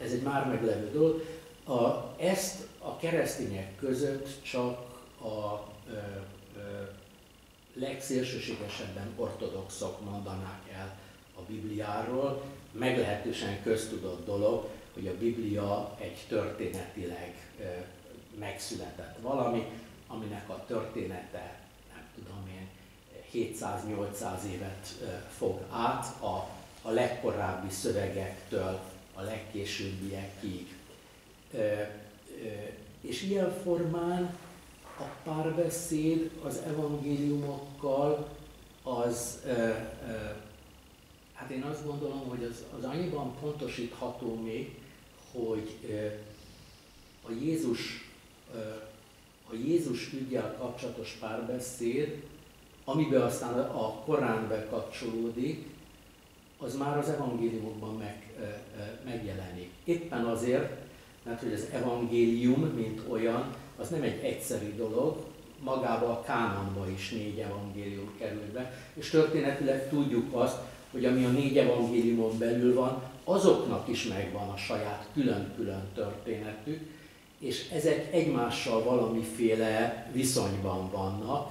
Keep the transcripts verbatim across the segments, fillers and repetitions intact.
ez egy már meglevő dolog. A, ezt a keresztények között csak a ö, ö, legszélsőségesebben ortodoxok mondanák el a Bibliáról. Meglehetősen köztudott dolog, hogy a Biblia egy történetileg ö, megszületett valami, aminek a története, nem tudom én, hétszáz-nyolcszáz évet ö, fog át a, a legkorábbi szövegektől a legkésőbbiekig. Ö, ö, és ilyen formán a párbeszéd az evangéliumokkal az, ö, ö, hát én azt gondolom, hogy az, az annyiban pontosítható még, hogy ö, a Jézus, ö, a Jézus üggyel kapcsolatos párbeszéd, amiben aztán a Korán bekapcsolódik, az már az evangéliumokban meg, ö, ö, megjelenik. Éppen azért, mert hogy az evangélium, mint olyan, az nem egy egyszerű dolog, magába a kánonba is négy evangélium kerül be, és történetileg tudjuk azt, hogy ami a négy evangéliumon belül van, azoknak is megvan a saját külön-külön történetük, és ezek egymással valamiféle viszonyban vannak,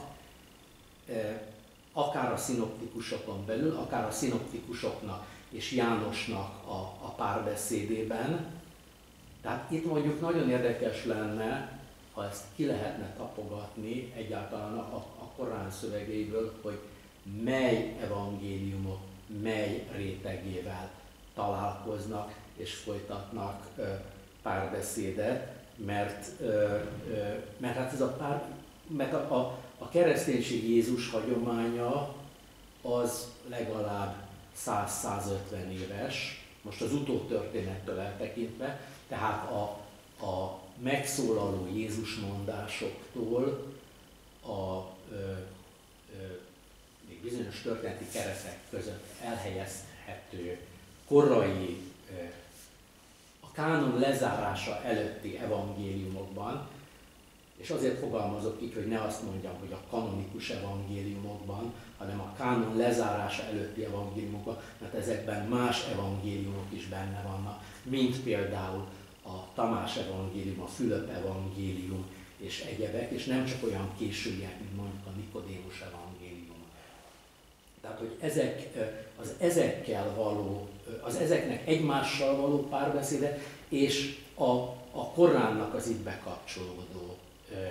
akár a szinoptikusokon belül, akár a szinoptikusoknak és Jánosnak a, a párbeszédében. Tehát itt mondjuk nagyon érdekes lenne, ha ezt ki lehetne tapogatni egyáltalán a, a Korán szövegeiből, hogy mely evangéliumok mely rétegével találkoznak és folytatnak ö, párbeszédet, mert, ö, ö, mert hát ez a pár, mert a, a, a kereszténység Jézus hagyománya az legalább száz-százötven éves, most az utótörténettől eltekintve, tehát a, a megszólaló Jézus mondásoktól a ö, ö, még bizonyos történeti keretek között elhelyezhető korai, ö, a kánon lezárása előtti evangéliumokban, és azért fogalmazok így, hogy ne azt mondjam, hogy a kanonikus evangéliumokban, hanem a kánon lezárása előtti evangéliumokban, mert ezekben más evangéliumok is benne vannak, mint például a Tamás evangélium, a Fülöp evangélium és egyebek, és nem csak olyan későbbiek, mint mondjuk a Nikodémus evangélium. Tehát, hogy ezek, az ezekkel való, az ezeknek egymással való párbeszéde, és a, a Koránnak az itt bekapcsolódó,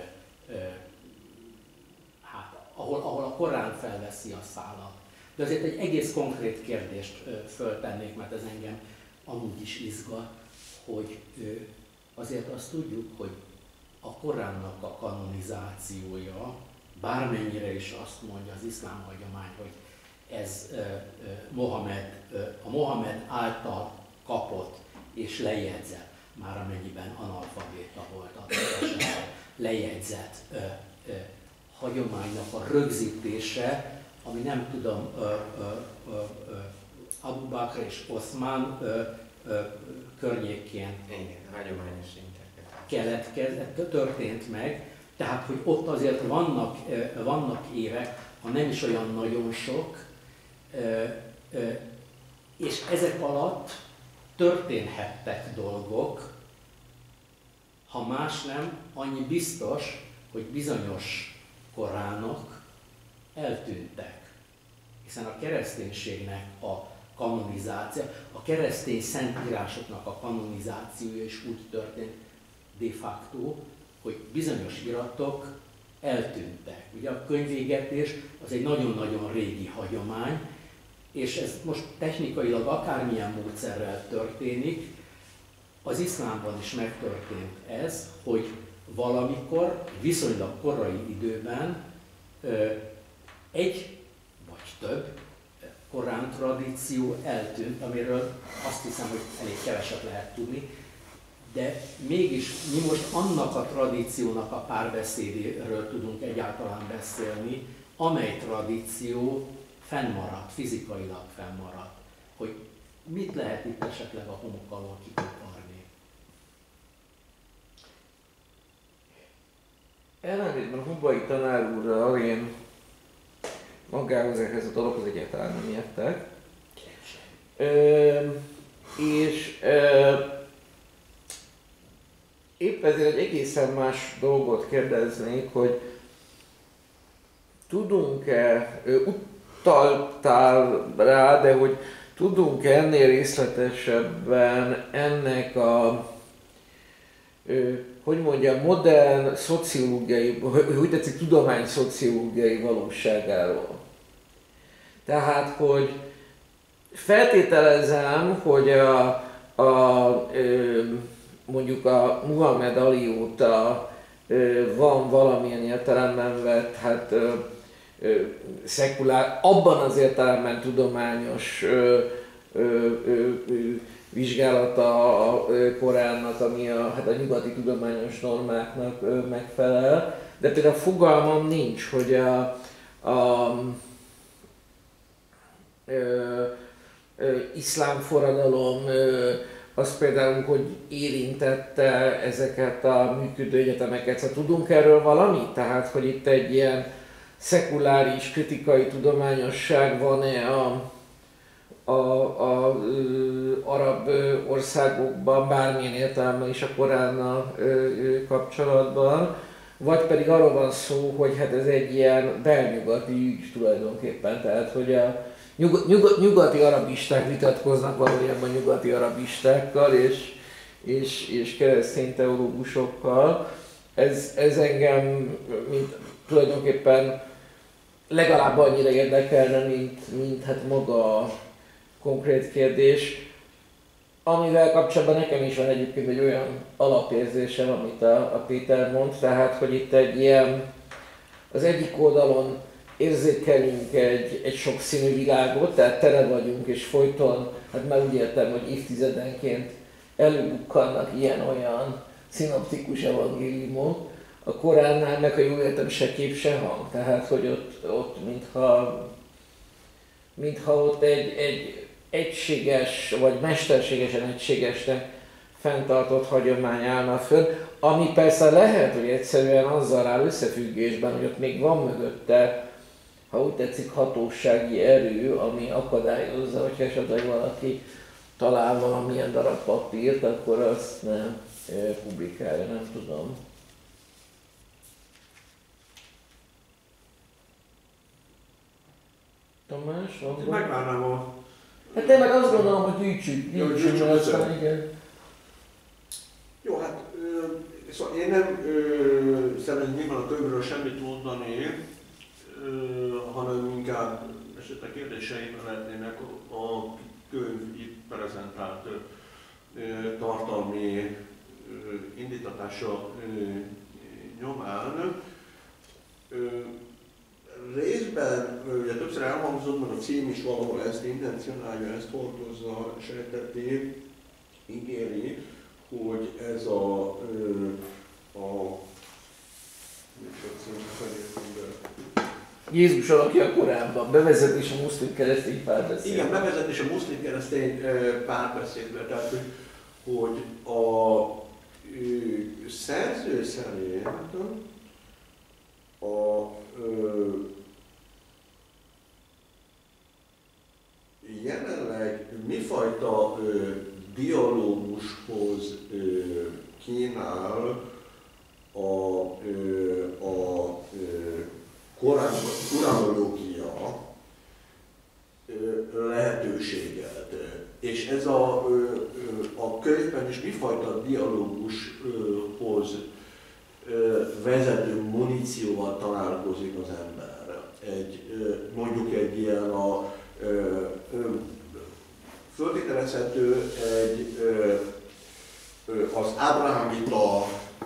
hát, ahol, ahol a Korán felveszi a szálat. De azért egy egész konkrét kérdést föltennék, mert ez engem amúgy is izgat, hogy azért azt tudjuk, hogy a Koránnak a kanonizációja, bármennyire is azt mondja az iszlám hagyomány, hogy ez Mohamed, a Mohamed által kapott és lejegyzett, már amennyiben analfabéta volt a lejegyzett ö, ö, hagyománynak a rögzítése, ami nem tudom, ö, ö, ö, ö, Abu Bakr és Oszmán ö, ö, környékén keletkezett, történt meg, tehát hogy ott azért vannak, ö, vannak évek, ha nem is olyan nagyon sok, ö, ö, és ezek alatt történhettek dolgok, ha más nem, annyi biztos, hogy bizonyos koránok eltűntek. Hiszen a kereszténységnek a kanonizáció, a keresztény szentírásoknak a kanonizációja is úgy történt de facto, hogy bizonyos iratok eltűntek. Ugye a könyvégetés az egy nagyon-nagyon régi hagyomány, és ez most technikailag akármilyen módszerrel történik, az iszlámban is megtörtént ez, hogy valamikor, viszonylag korai időben egy vagy több korán tradíció eltűnt, amiről azt hiszem, hogy elég keveset lehet tudni, de mégis mi most annak a tradíciónak a párbeszédéről tudunk egyáltalán beszélni, amely tradíció fennmaradt, fizikailag fennmaradt, hogy mit lehet itt esetleg a homok alól kikoparni. Ellentétben a Hubai tanár úrral én magához ehhez a dologhoz egyáltalán nem értek. Ö, és ö, épp ezért egy egészen más dolgot kérdeznék, hogy tudunk-e, utaltál rá, de hogy tudunk-e ennél részletesebben ennek a, hogy mondjam, modern szociológiai, hogy tetszik, tudomány szociológiai valóságáról. Tehát, hogy feltételezem, hogy a, a, mondjuk a Muhammad Ali óta van valamilyen értelemben vett, hát szekulár, abban az értelemben tudományos ö, ö, ö, ö, vizsgálata a Koránnak, ami a, hát a nyugati tudományos normáknak ö, megfelel, de például fogalmam nincs, hogy a, a ö, ö, iszlám forradalom ö, az például, hogy érintette ezeket a működő egyetemeket. Szóval tudunk erről valamit? Tehát, hogy itt egy ilyen szekuláris, kritikai tudományosság van-e a, a, a, a arab országokban, bármilyen értelemben is a Koránnal kapcsolatban, vagy pedig arról van szó, hogy hát ez egy ilyen belnyugati ügy tulajdonképpen, tehát hogy a nyug, nyug, nyugati arabisták vitatkoznak valójában nyugati arabistákkal és, és, és keresztény teológusokkal. Ez, ez engem mint tulajdonképpen legalább annyira érdekelne, mint, mint hát maga a konkrét kérdés, amivel kapcsolatban nekem is van egyébként egy olyan alapérzésem, amit a, a Péter mond, tehát hogy itt egy ilyen, az egyik oldalon érzékelünk egy, egy sokszínű világot, tehát tele vagyunk és folyton, hát már úgy értem, hogy évtizedenként előbukkannak ilyen-olyan szinoptikus evangéliumok. A Koránnál meg, ha jól értem, se kép, se hang. Tehát, hogy ott, ott mintha, mintha ott egy, egy egységes, vagy mesterségesen egységesnek fenntartott hagyomány állna fönn, ami persze lehet, hogy egyszerűen azzal áll összefüggésben, hogy ott még van mögötte, ha úgy tetszik, hatósági erő, ami akadályozza, hogyha esetleg valaki talál valamilyen darab papírt, akkor azt nem publikálja, nem tudom. Tamás, van? Megvárnám a... Hát én meg azt gondolom, hogy gyűjtsük, gyűjtsük, Jó, aztán igen. Jó, hát ö, szóval én nem ö, szeretném nyilván a könyvről semmit mondani, ö, hanem inkább esetleg kérdéseim lehetnének a könyv itt prezentált ö, tartalmi ö, indítatása ö, nyomán. Ö, Részben, ugye többször elhangzott, mert a cím is valahol ezt intencionálja, ezt hordozza, sejteti, ígéri, hogy ez a, a Jézus alakja korábban, bevezetés a muszlim keresztény párbeszédbe. Igen, bevezetés a muszlim keresztény párbeszédbe, tehát hogy a szerző szerint a jelenleg mifajta ö, dialógushoz ö, kínál a, ö, a ö, korán, koranológia ö, lehetőséget. És ez a, ö, ö, a könyvben is mifajta dialógushoz ö, vezető munícióval találkozik az ember. Egy, ö, mondjuk egy ilyen a föltételezhető egy ö, ö, az ábrahámita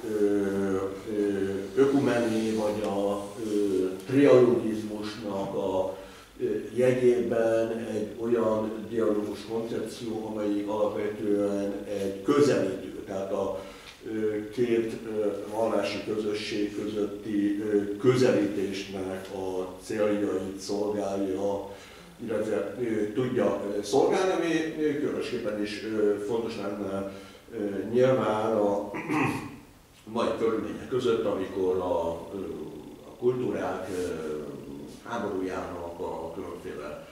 ökumeni vagy a ö, trialogizmusnak a ö, jegyében egy olyan dialógus koncepció, amelyik alapvetően egy közelítő, tehát a ö, két ö, vallási közösség közötti ö, közelítésnek a céljait szolgálja, illetve tudja szolgálni, ami különösképpen is fontos lenne nyilván a mai körülmények között, amikor a, a kultúrák háborújának a különféle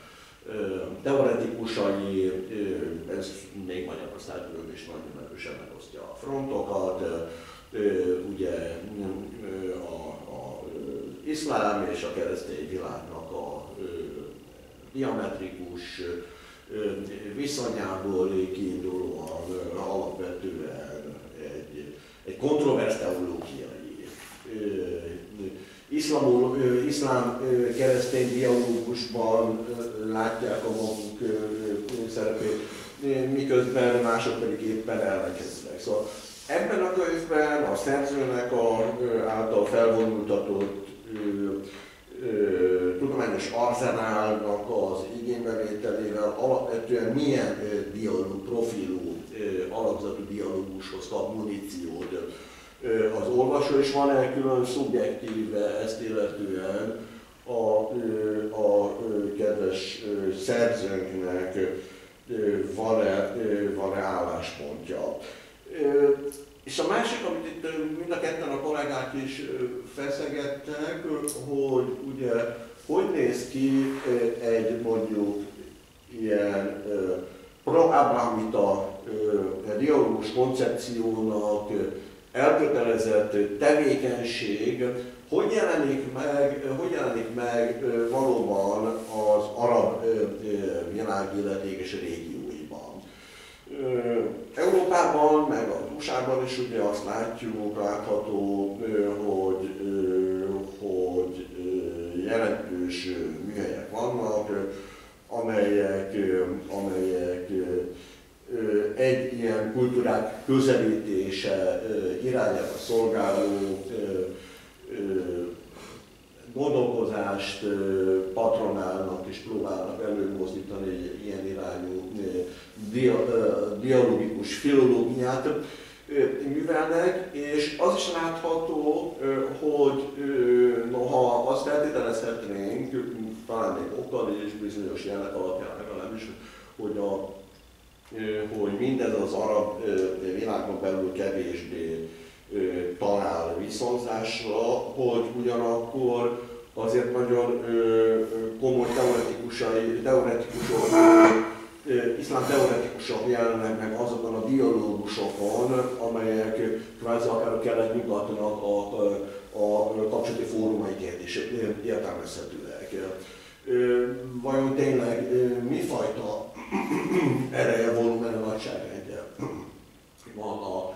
teoretikusai, ez még Magyarországon is nagyon erősen megosztja a frontokat, ugye a, a iszlám és a keresztény világnak a diametrikus viszonyából kiindulóan alapvetően egy, egy kontroversz teológiai, iszlamul, iszlám keresztény dialógusban látják a maguk szerepét, miközben mások pedig éppen ellenkezőleg. Szóval ebben a könyvben a szerzőnek a által felvonultatott tudományos arzenálnak az igénybevételével alapvetően milyen dialóg, profilú, alapzatú dialógushoz kap muníciót az olvasó, és van-e külön szubjektíve ezt illetően a, a kedves szerzőnknek van-e, van-e álláspontja. És a másik, amit itt mind a ketten a kollégák is feszegettek, hogy ugye hogy néz ki egy mondjuk ilyen pro-abrahamita dialógus koncepciónak elkötelezett tevékenység, hogy jelenik meg, hogy jelenik meg valóban az arab világ illetékes régióiban. Európában, meg az u es á-ban is ugye azt látjuk, látható, hogy, hogy jelentős műhelyek vannak, amelyek, amelyek egy ilyen kultúrák közelítése irányába szolgáló gondolkozást patronálnak és próbálnak előmozdítani egy ilyen irányú dialógikus filológiát művelnek, és az is látható, hogy noha azt feltételezhetnénk, talán még okkal és bizonyos jelek alapján legalábbis, hogy, a, hogy mindez az arab világon belül kevésbé talál viszonzásra, hogy ugyanakkor azért nagyon komoly teoretikusai, teoretikusok, iszlám teoretikusok jelennek meg azokon a dialógusokon, amelyek kvázi akár a kelet-nyugatnak a, a kapcsolati fórumaiként is értelmezhetőek. Vajon tényleg mifajta ereje, volumen, nagyságrendje van a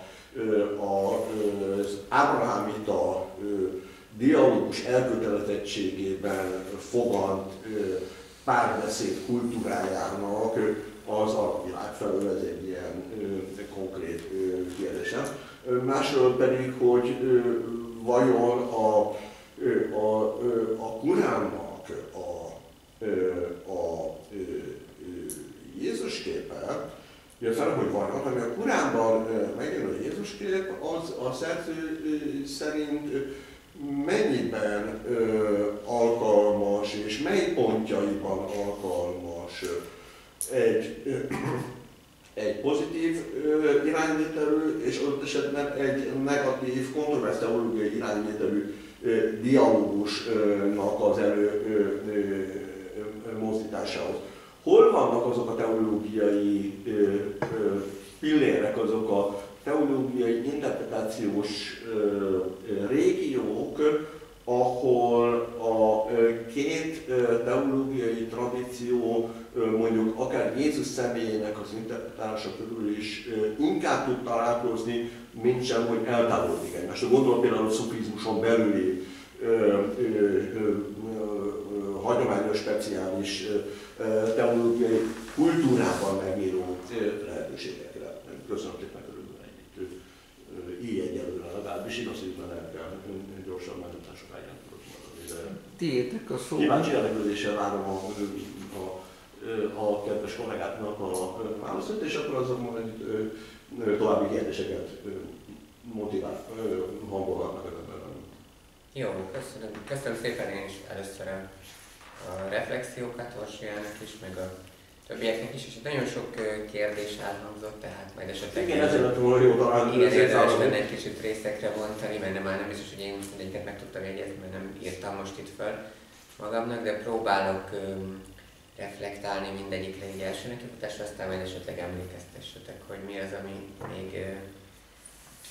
az ábrahámita dialógus elkötelezettségében fogant párbeszéd kultúrájának az arab világ felől, ez egy ilyen konkrét kérdésem. Másról pedig, hogy vajon a, a, a Kuránnak a, a Jézus képe, fel, hogy vannak, ami a Kuránban megjelenő Jézus kép, az a szerző szerint mennyiben alkalmas és mely pontjaiban alkalmas egy, egy pozitív irányvételű és ott esetben egy negatív, kontroversz teológiai irányvételű dialógusnak az előmozdításához. Hol vannak azok a teológiai ö, ö, pillérek, azok a teológiai interpretációs ö, ö, régiók, ahol a ö, két ö, teológiai tradíció ö, mondjuk akár Jézus személyének az interpretálása körül is ö, inkább tud találkozni, mint sem, hogy eltávolodik egymástól. Gondolom például a szufizmuson belüli ö, ö, ö, hagyományos, speciális teológiai kultúrában megíró lehetőségekre. Köszönöm szépen, körülbelül ennyit. Így egyelőre legalábbis, igaz, hogy el kell gyorsan, mert után sokáig nem tudok maradni. Tiétek a szó. Kíváncsi érdeklődéssel várom a, a, a kedves kollégáknak a választot, és akkor azok majd további kérdéseket motivál, hangolhatnak ebben. Jó, köszönöm. Köszönöm szépen én is először a, a reflexiókat Orsiának is, meg a többieknek is, és nagyon sok kérdés elhangzott, tehát majd esetleg... Igen, ezzel lett volna jó talán. Igen, érdemes lenne egy kicsit részekre bontani, mert nem, már nem biztos, hogy én mindegyiket meg tudtam jegyezni, mert nem írtam most itt föl magamnak, de próbálok um, reflektálni mindegyikre egy első nekifutásra, aztán majd esetleg emlékeztessetek, hogy mi az, ami még uh,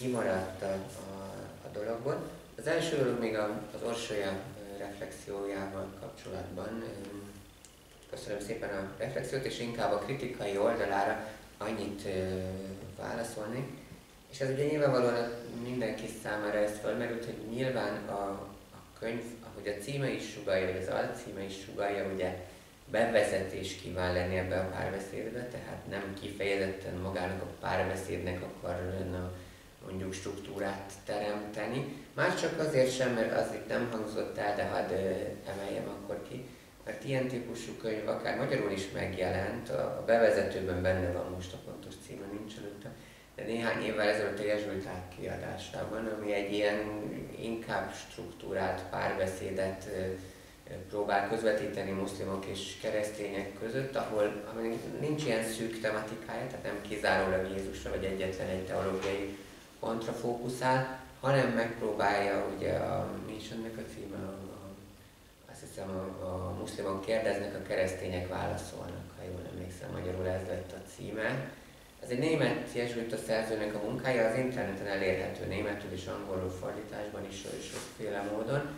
kimaradt a, a, a dologból. Az első dolog még a, az Orsolya reflexiójával kapcsolatban. Köszönöm szépen a reflexiót, és inkább a kritikai oldalára annyit válaszolni. És ez ugye nyilvánvalóan mindenki számára ez felmerült, hogy nyilván a, a könyv, ahogy a címe is sugallja, vagy az alcíme is sugallja, ugye bevezetés kíván lenni ebbe a párbeszédbe, tehát nem kifejezetten magának a párbeszédnek akarna mondjuk struktúrát teremteni. Már csak azért sem, mert az itt nem hangzott el, de hadd emeljem akkor ki, mert ilyen típusú könyv akár magyarul is megjelent, a bevezetőben benne van, most a pontos címe nincs előtte, de néhány évvel ezelőtt a jezsuiták kiadásában, ami egy ilyen inkább struktúrált párbeszédet próbál közvetíteni muszlimok és keresztények között, ahol ami nincs ilyen szűk tematikája, tehát nem kizárólag Jézusra vagy egyetlen egy teológiai pontra fókuszál, hanem megpróbálja, ugye a, mi is ennek a címe, a, a, azt hiszem a, a muszlimok kérdeznek, a keresztények válaszolnak, ha jól emlékszem, magyarul ez lett a címe. Ez egy német jezsuita szerzőnek a munkája, az interneten elérhető németül és angolul fordításban is sokféle módon,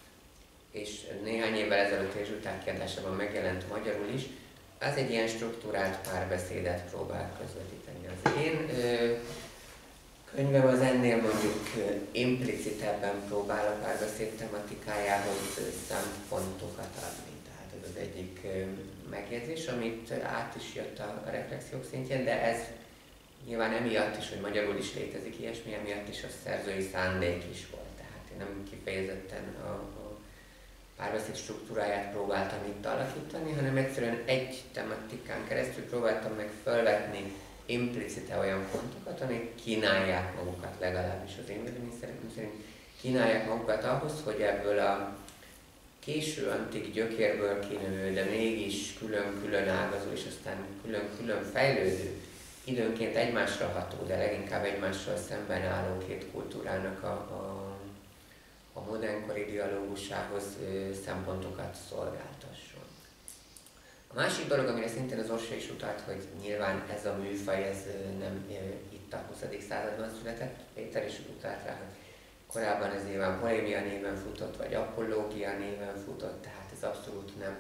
és néhány évvel ezelőtt jezsuiták kiadásában megjelent magyarul is. Ez egy ilyen struktúrált párbeszédet próbál közvetíteni. Az én ö, könyvem az ennél mondjuk implicitebben próbál a párbeszéd tematikájához szempontokat adni. Tehát ez az egyik megjegyzés, amit át is jött a reflexiók szintjén, de ez nyilván emiatt is, hogy magyarul is létezik ilyesmi, emiatt is a szerzői szándék is volt. Tehát én nem kifejezetten a, a párbeszéd struktúráját próbáltam itt alakítani, hanem egyszerűen egy tematikán keresztül próbáltam meg felvetni implicite olyan pontokat, amik kínálják magukat, legalábbis az én vélemény szerint kínálják magukat ahhoz, hogy ebből a késő antik gyökérből kinövő, de mégis külön-külön ágazó, és aztán külön-külön fejlődő, időnként egymásra ható, de leginkább egymással szemben álló két kultúrának a, a, a modernkori dialógusához szempontokat szolgáltasson. A másik dolog, amire szintén az Orsolya is utalt, hogy nyilván ez a műfaj, ez nem itt a huszadik században született, Péter is utalt rá, hogy korábban ez nyilván polémia néven futott, vagy apológia néven futott, tehát ez abszolút nem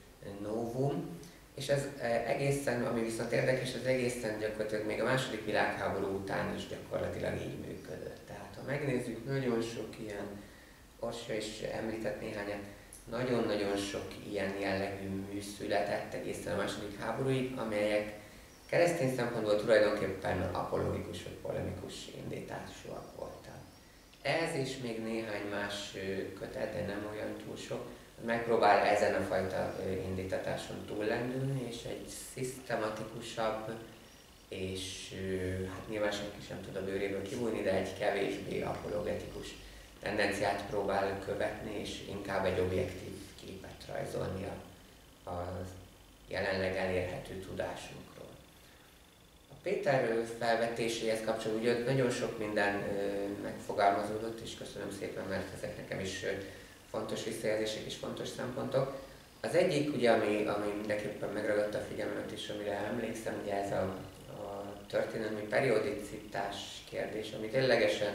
novum. És ez egészen, ami viszont érdekes, az egészen gyakorlatilag még a második világháború után is gyakorlatilag így működött. Tehát ha megnézzük, nagyon sok ilyen, Orsolya is említett néhányat, nagyon-nagyon sok ilyen jellegű mű született egészen a második háborúig, amelyek keresztény szempontból tulajdonképpen apológikus vagy polemikus indításúak voltak. Ez és még néhány más kötet, de nem olyan túl sok, megpróbál ezen a fajta indítatáson túllendülni, és egy szisztematikusabb, és hát nyilván senki sem tud a bőréből kibújni, de egy kevésbé apologetikus tendenciát próbál követni, és inkább egy objektív képet rajzolni a, a jelenleg elérhető tudásunkról. A Péter felvetéséhez kapcsolatban ugye nagyon sok minden megfogalmazódott, és köszönöm szépen, mert ezek nekem is fontos visszajelzések és fontos szempontok. Az egyik, ugye, ami, ami mindenképpen megragadta a figyelmemet is, amire emlékszem, ugye ez a, a történelmi periodicitás kérdés, ami ténylegesen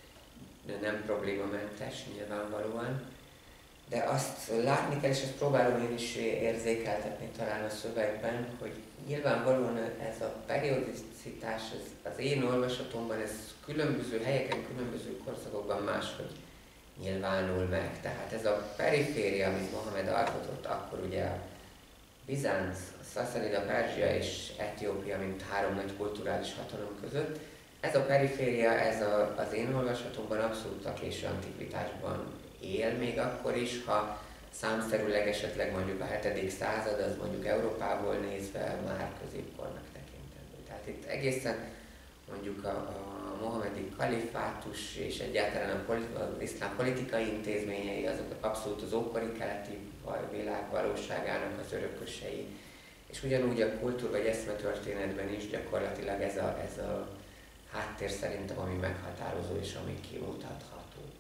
nem problémamentes nyilvánvalóan, de azt látni kell, és ezt próbálom én is érzékeltetni talán a szövegben, hogy nyilvánvalóan ez a periodicitás, ez, az én olvasatomban, ez különböző helyeken, különböző korszakokban máshogy nyilvánul meg. Tehát ez a periféria, amit Mohamed alkotott, akkor ugye a Bizánc, a Szaszanida, Perzsia és Etiópia, mint három nagy kulturális hatalom között, ez a periféria, ez a, az én olvasatomban abszolút a késő antikvitásban él, még akkor is, ha számszerűleg esetleg mondjuk a hetedik század, az mondjuk Európából nézve már középkornak tekintendő. Tehát itt egészen mondjuk a, a mohamedi kalifátus és egyáltalán a politi- az iszlám politikai intézményei, azok abszolút az ókori keleti világ valóságának az örökösei. És ugyanúgy a kultúr vagy eszmetörténetben is gyakorlatilag ez a, ez a háttér szerintem, ami meghatározó és ami kimutatható.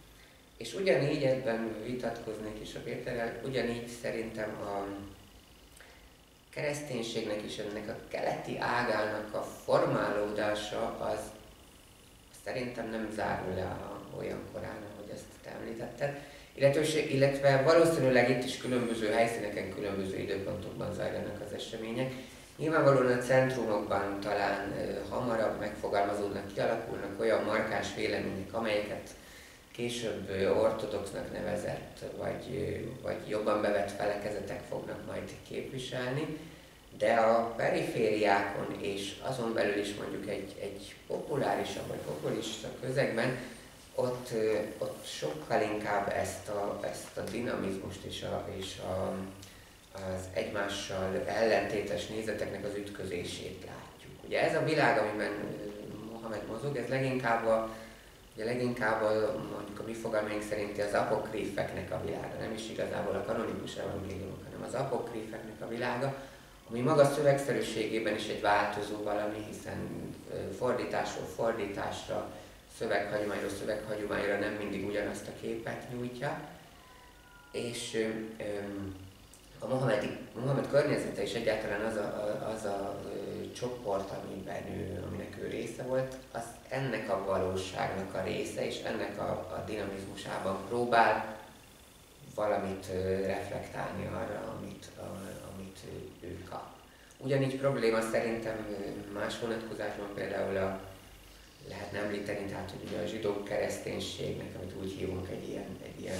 És ugyanígy ebben vitatkoznék is a Péterrel, ugyanígy szerintem a kereszténységnek és ennek a keleti ágának a formálódása az szerintem nem zárul le a, olyan korán, ahogy ezt te említetted. Illetve, illetve valószínűleg itt is különböző helyszíneken, különböző időpontokban zajlanak az események. Nyilvánvalóan a centrumokban talán uh, hamarabb megfogalmazódnak, kialakulnak olyan markáns vélemények, amelyeket később uh, ortodoxnak nevezett, vagy, uh, vagy jobban bevett felekezetek fognak majd képviselni, de a perifériákon és azon belül is mondjuk egy, egy populárisabb vagy populista közegben ott, uh, ott sokkal inkább ezt a, ezt a dinamizmust és a, és a az egymással ellentétes nézeteknek az ütközését látjuk. Ugye ez a világ, amiben Mohamed mozog, ez leginkább a, ugye leginkább a, mondjuk a mi fogalmaink szerinti az apokrífeknek a világa, nem is igazából a kanonikus evangéliumok, hanem az apokrífeknek a világa, ami maga szövegszerűségében is egy változó valami, hiszen fordításról fordításra, szöveghagyományról szöveghagyományra nem mindig ugyanazt a képet nyújtja, és öm, a Mohamed, Mohamed környezete és egyáltalán az a, az a ö, csoport, amiben ő, aminek ő része volt, az ennek a valóságnak a része, és ennek a, a dinamizmusában próbál valamit ö, reflektálni arra, amit, a, amit ő, ő kap. Ugyanígy probléma szerintem más vonatkozásban például a, lehetne említeni, tehát hogy ugye a zsidó kereszténységnek, amit úgy hívunk egy ilyen, egy ilyen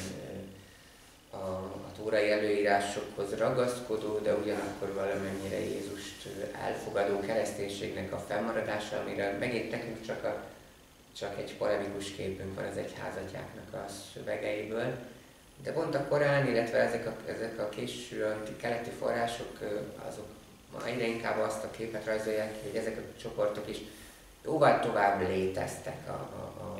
a, a tórai előírásokhoz ragaszkodó, de ugyanakkor valamennyire Jézust elfogadó kereszténységnek a fennmaradása, amire megint nekünk csak, a, csak egy polemikus képünk van az egyházatyáknak a szövegeiből. De pont a Korán, illetve ezek a, ezek a késő antik-keleti források, azok ma egyre inkább azt a képet rajzolják, hogy ezek a csoportok is jóval tovább léteztek a, a, a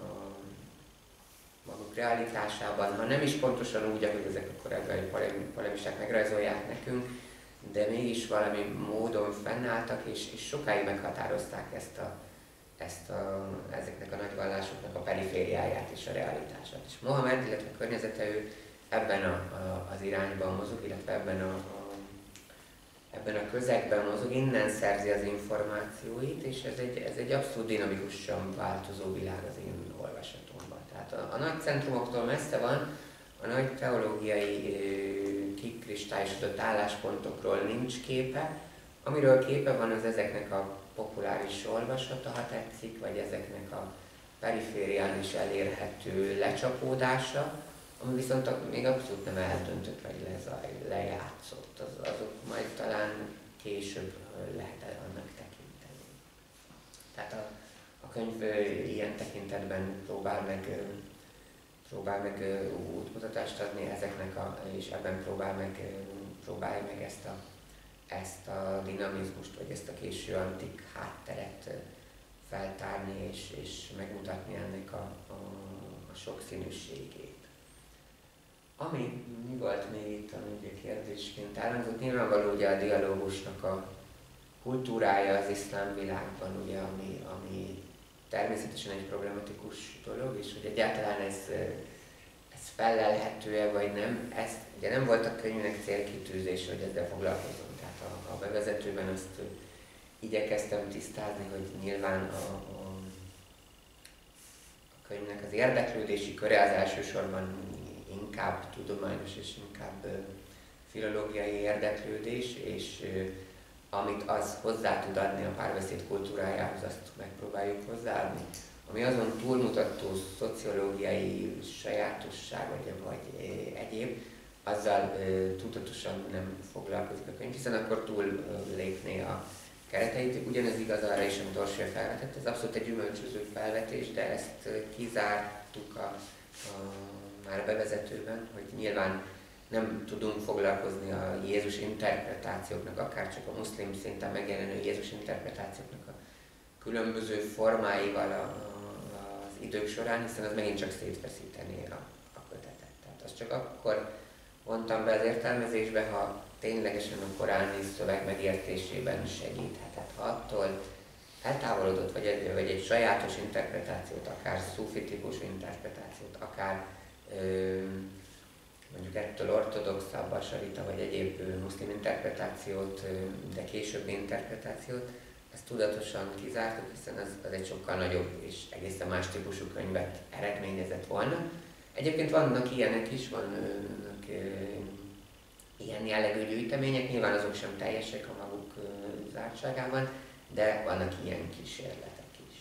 maguk realitásában, ha nem is pontosan úgy, ahogy ezek a korábbi polemisták megrajzolják nekünk, de mégis valami módon fennálltak, és, és sokáig meghatározták ezt a, ezt a, ezeknek a nagyvallásoknak a perifériáját és a realitását. És Mohamed, illetve a környezete, ő ebben a, a, az irányban mozog, illetve ebben a, a, ebben a közegben mozog, innen szerzi az információit, és ez egy, ez egy abszolút dinamikusan változó világ az én olvasatomban. Tehát a, a nagy centrumoktól messze van, a nagy teológiai kikristályosodott álláspontokról nincs képe, amiről képe van, az ezeknek a populáris olvasata, ha tetszik, vagy ezeknek a periférián is elérhető lecsapódása, ami viszont még abszolút nem eldöntött, vagy lezaj, lejátszott. Az, azok majd talán később lehet annak tekinteni. Tehát a, a könyv ilyen tekintetben próbál meg, próbál meg útmutatást adni ezeknek, a, és ebben próbál meg, próbálja meg ezt a, ezt a dinamizmust, vagy ezt a késő antik hátteret feltárni, és, és megmutatni ennek a, a, a sokszínűségét. Ami mi volt még itt, ami ugye kérdésként elhangzott, nyilvánvaló ugye a dialógusnak a kultúrája az iszlám világban, ugye, ami, ami természetesen egy problematikus dolog, és hogy egyáltalán ez, ez felelhető-e vagy nem, ez ugye nem volt a könyvnek célkitűzés, hogy ezzel foglalkozom. Tehát a, a bevezetőben azt igyekeztem tisztázni, hogy nyilván a, a, a könyvnek az érdeklődési köre az elsősorban inkább tudományos és inkább filológiai érdeklődés, és amit az hozzá tud adni a párbeszéd kultúrájához, azt megpróbáljuk hozzáadni. Ami azon túlmutató szociológiai sajátosság vagy, vagy egyéb, azzal tudatosan nem foglalkozik a könyv, hiszen akkor túl lépné a kereteit. Ugyanez igaz arra is, amit Orsolya felvetett, ez abszolút egy gyümölcsöző felvetés, de ezt kizártuk a, a már a bevezetőben, hogy nyilván nem tudunk foglalkozni a Jézus interpretációknak, akár csak a muszlim szinten megjelenő Jézus interpretációknak a különböző formáival a, a, az idők során, hiszen az megint csak szétfeszítené a, a kötetet. Tehát azt csak akkor vontam be az értelmezésbe, ha ténylegesen a koráni szöveg megértésében segíthetett. Ha attól eltávolodott, vagy egy, vagy egy sajátos interpretációt, akár szufi típusú interpretációt, akár mondjuk ettől ortodoxabb, a sarita vagy egyéb muszlim interpretációt, de későbbi interpretációt, ezt tudatosan kizártuk, hiszen az, az egy sokkal nagyobb és egészen más típusú könyvet eredményezett volna. Egyébként vannak ilyenek is, vannak ö, ilyen jellegű gyűjtemények, nyilván azok sem teljesek a maguk ö, zártságában, de vannak ilyen kísérletek is.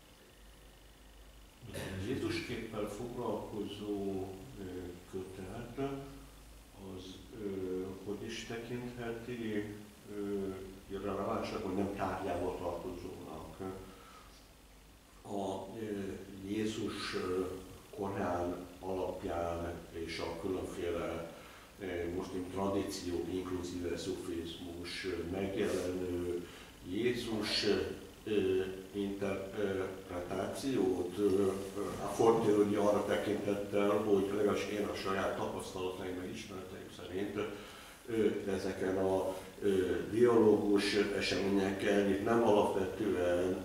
A Jézusképpel foglalkozó kötet, az ö, hogy is tekintheti relevánsak, hogy nem tárgyába tartozónak. A ö, Jézus Korán alapján és a különféle ö, muszlim tradíciók, inkluzíve szufizmus megjelenő Jézus interpretációt a Fortioli arra tekintettel, hogy legalábbis én a saját tapasztalataim meg ismereteim szerint ezeken a dialógus eseményekkel itt nem alapvetően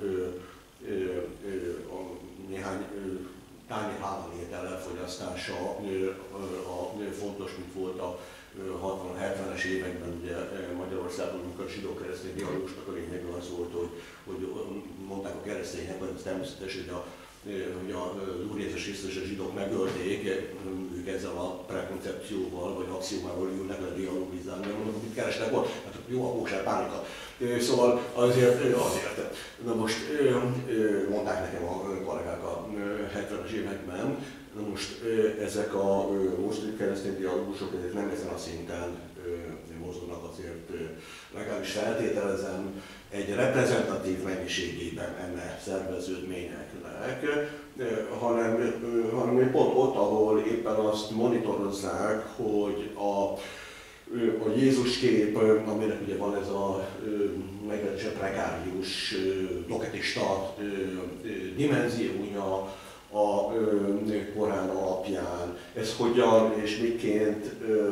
a néhány tányér hálalétel elfogyasztása a fontos, mint volt a hatvan-hetvenes években ugye Magyarországon, amikor a zsidó-keresztény dialógusnak a lényege az volt, hogy, hogy mondták a keresztények, hogy ez természetes, hogy a, hogy a Úr Jézus Krisztus a zsidók megölték, ők ezzel a prekoncepcióval vagy axiomával ülnek a dialógizálni, de mondom, mit keresnek ott? Hát jó, a kóser pánika. Szóval azért, azért. Na most mondták nekem a kollégák a hetvenes években, na most ezek a muszlim keresztény dialógusok ezek nem ezen a szinten mozognak, azért legalábbis feltételezem egy reprezentatív mennyiségében enne szerveződményeknek, hanem, hanem pont ott, ahol éppen azt monitorozzák, hogy a a Jézus kép, aminek ugye van ez a meglehetősen prekárius, doketista dimenziója a Korán alapján. Ez hogyan és miként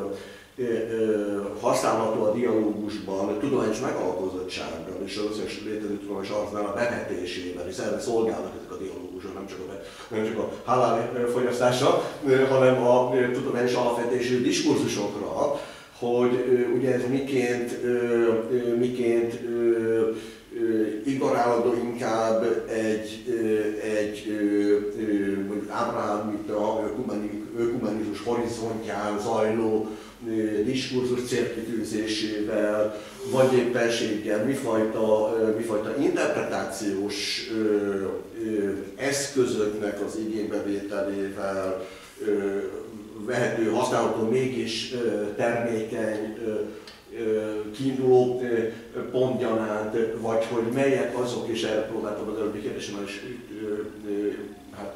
használható a dialógusban, tudományos megalapozottsággal és az összes létező tudományos arcnál a bevetésében, és erre szolgálnak ezek a dialógusok, nem csak a, nem csak a halál fogyasztásra, hanem a tudományos alapvetésű diskurzusokra, hogy ugye ez miként, miként ignorálható inkább egy, egy mondjuk Ábrahám ökumenizmus horizontján zajló diskurzus célkitűzésével, vagy éppenséggel mifajta, mifajta interpretációs eszközöknek az igénybevételével vehető, használható, mégis termékeny kiinduló pontgyanánt, vagy hogy melyek azok, és erre próbáltam az előbbi kérdésemben is hát,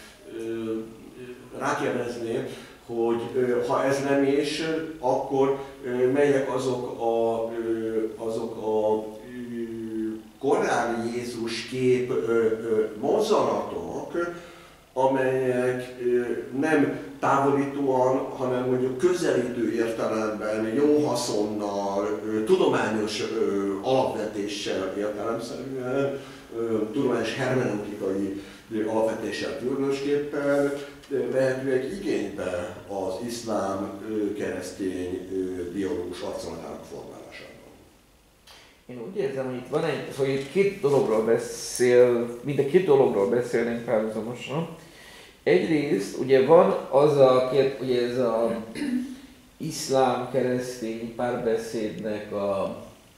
rákérdezni, hogy ha ez nem is, akkor melyek azok a, azok a korábbi Jézus kép mozzanatok, amelyek nem távolítóan, hanem mondjuk közelítő értelemben, jó haszonnal, tudományos alapvetéssel értelemszerűen, tudományos hermeneutikai alapvetéssel különösképpen vehetőek igénybe az iszlám keresztény dialógus arculatának formálásában. Én úgy érzem, hogy itt van egy, hogy itt két dologról beszél, mind a két dologról beszélnénk párhuzamosan. Egyrészt ugye van az a, ugye ez az iszlám-keresztény párbeszédnek a,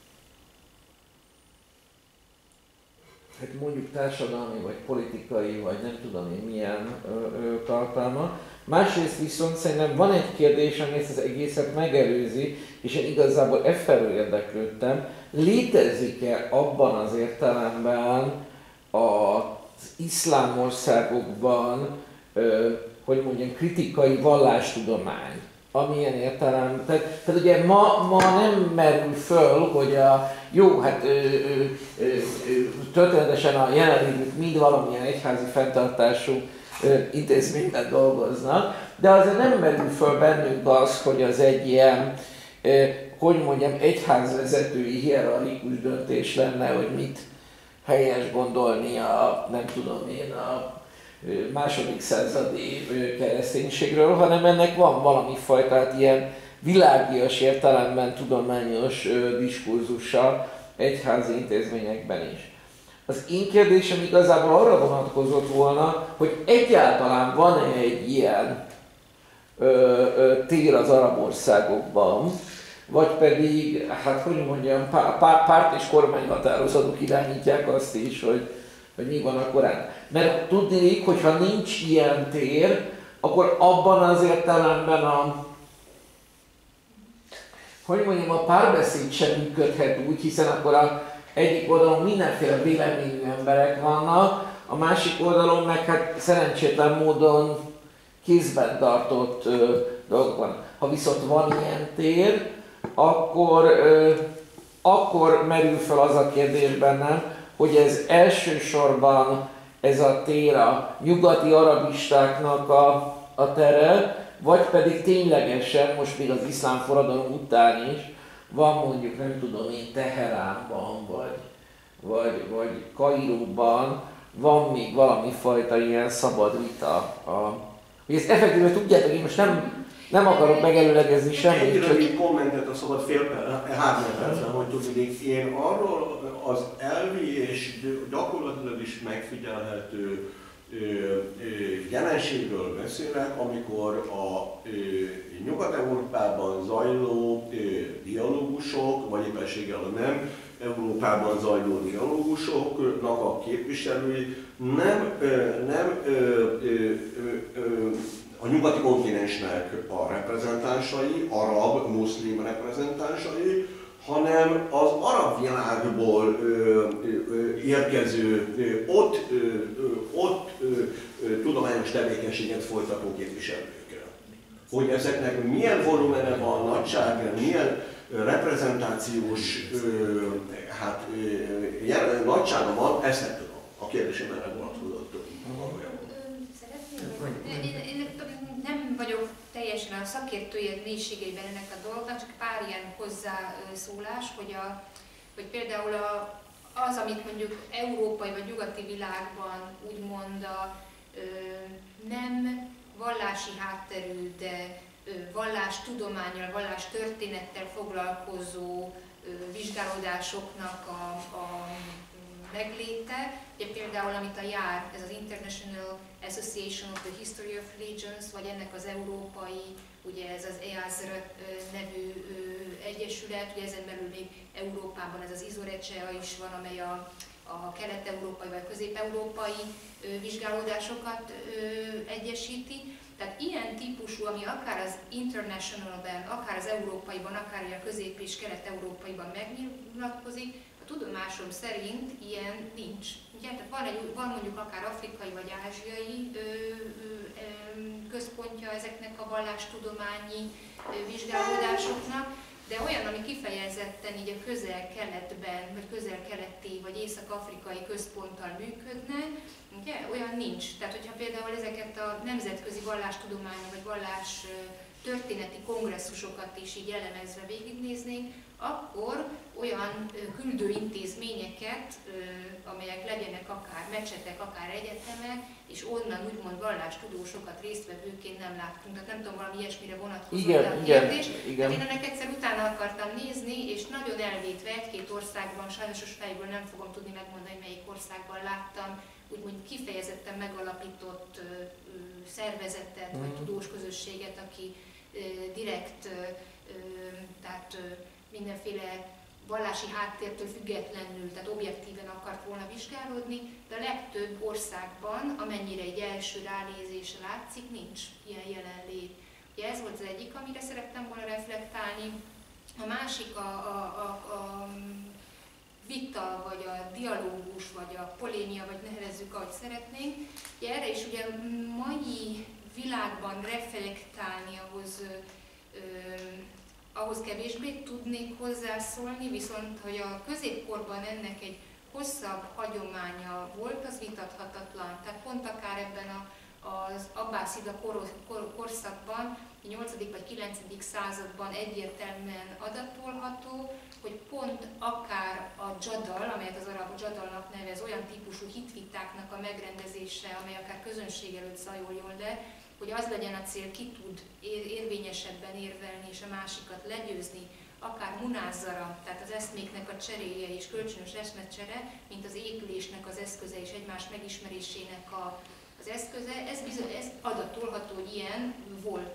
hát mondjuk társadalmi, vagy politikai, vagy nem tudom én milyen ö, ö, tartalma. Másrészt viszont szerintem van egy kérdés, ami ezt az egészet megelőzi, és én igazából e felől érdeklődtem. Létezik-e abban az értelemben az iszlám országokban, ö, hogy mondjam, kritikai vallástudomány? Amilyen értelem, tehát, tehát ugye ma, ma nem merül föl, hogy a jó, hát ö, ö, ö, történetesen a jelenlévők mind valamilyen egyházi fenntartású ö, intézményben dolgoznak, de azért nem merül föl bennünk az, hogy az egy ilyen, ö, hogy mondjam, egyházvezetői hierarchikus döntés lenne, hogy mit helyes gondolni a, nem tudom én, a második századi kereszténységről, hanem ennek van valami fajta hát ilyen világias értelemben tudományos diskurzusa, egyházi intézményekben is. Az én kérdésem igazából arra vonatkozott volna, hogy egyáltalán van-e egy ilyen ö, ö, tér az arab országokban, vagy pedig, hát hogy mondjam, pá, pá, párt és kormányhatározatok irányítják azt is, hogy, hogy mi van a Korán. Mert tudnék, hogyha nincs ilyen tér, akkor abban az értelemben a, hogy mondjam, a párbeszéd sem működhet úgy, hiszen akkor a egyik oldalon mindenféle véleményű emberek vannak, a másik oldalon meg hát szerencsétlen módon kézben tartott ö, dolgok van. Ha viszont van ilyen tér, akkor, ö, akkor merül fel az a kérdés bennem, hogy ez elsősorban ez a tér a nyugati arabistáknak a, a tere, vagy pedig ténylegesen, most még az iszlám forradalom után is, van mondjuk, nem tudom én, Teheránban, vagy, vagy, vagy Kairóban, van még valami fajta ilyen szabad vita. A, hogy ezt effektíve tudjátok, én most nem, nem akarok megelőlegezni semmit. Egy rövid kommentet a szabad fél három percben, hogy tudnék, én arról az elvi és gyakorlatilag is megfigyelhető jelenségről beszélek, amikor a Nyugat-Európában zajló dialógusok, vagy éppenséggel a nem Európában zajló dialógusoknak a képviselői nem, nem a nyugati kontinensnek a reprezentánsai, arab, muszlim reprezentánsai, hanem az arab világból ö, ö, érkező, ö, ott, ö, ö, ott ö, ö, tudományos tevékenységet folytató képviselőkre. Hogy ezeknek milyen volumene van, nagysága, milyen reprezentációs ö, hát, ö, jel, nagysága van, ezt nem tudom. A kérdésem erre vonatkozott valójában. Szeretném? Én, én nem vagyok teljesen a szakértője mélységeiben ennek a dolgnak, csak pár ilyen hozzászólás, hogy, a, hogy például a, az, amit mondjuk európai vagy nyugati világban úgymond a ö, nem vallási hátterű, de ö, vallástudománnyal, vallástörténettel foglalkozó ö, vizsgálódásoknak a, a megléte. Ugye például, amit a jár, ez az International Association of the History of Religions, vagy ennek az európai, ugye ez az E A S R nevű egyesület, ugye ezen belül még Európában ez az ISORECEA is van, amely a, a kelet-európai vagy közép-európai vizsgálódásokat egyesíti. Tehát ilyen típusú, ami akár az International-ben, akár az európaiban, akár a közép- és kelet-európaiban megnyilatkozik, a tudomásom szerint ilyen nincs. Ugye? Tehát van, egy, van mondjuk akár afrikai vagy ázsiai ö, ö, ö, központja ezeknek a vallástudományi ö, vizsgálódásoknak, de olyan, ami kifejezetten így a közel-keletben, vagy közel-keleti, vagy észak-afrikai központtal működne, ugye? Olyan nincs. Tehát, hogyha például ezeket a nemzetközi vallástudományi vagy vallás történeti kongresszusokat is így elemezve végignéznénk, akkor olyan küldőintézményeket, amelyek legyenek akár mecsetek, akár egyetemek, és onnan úgymond vallástudósokat résztvevőként nem láttunk. Tehát nem tudom, valami ilyesmire vonatkozó a kérdés. Igen. Én ennek egyszer utána akartam nézni, és nagyon elvétve egy-két országban, sajnos fejből nem fogom tudni megmondani, melyik országban láttam, úgymond kifejezetten megalapított szervezetet, mm. vagy tudós közösséget, aki direkt, tehát mindenféle vallási háttértől függetlenül, tehát objektíven akart volna vizsgálódni, de a legtöbb országban, amennyire egy első ránézésre látszik, nincs ilyen jelenlét. Ugye ez volt az egyik, amire szerettem volna reflektálni. A másik a, a, a, a vita, vagy a dialógus, vagy a polémia, vagy nevezzük, ahogy szeretnénk. Ugye erre is ugye mai világban reflektálni ahhoz, ö, ahhoz kevésbé tudnék hozzászólni, viszont hogy a középkorban ennek egy hosszabb hagyománya volt, az vitathatatlan. Tehát pont akár ebben a, az abbászida kor, kor, korszakban, a nyolcadik vagy kilencedik században egyértelműen adatolható, hogy pont akár a dzsadal, amelyet az arab dzsadalnak nevez, olyan típusú hitvitáknak a megrendezése, amely akár közönség előtt zajoljon le, hogy az legyen a cél, ki tud érvényesebben érvelni és a másikat legyőzni akár munázara, tehát az eszméknek a cseréje és kölcsönös eszmecsere, mint az épülésnek az eszköze és egymás megismerésének a, az eszköze, ez bizony ez adatolható, hogy ilyen volt.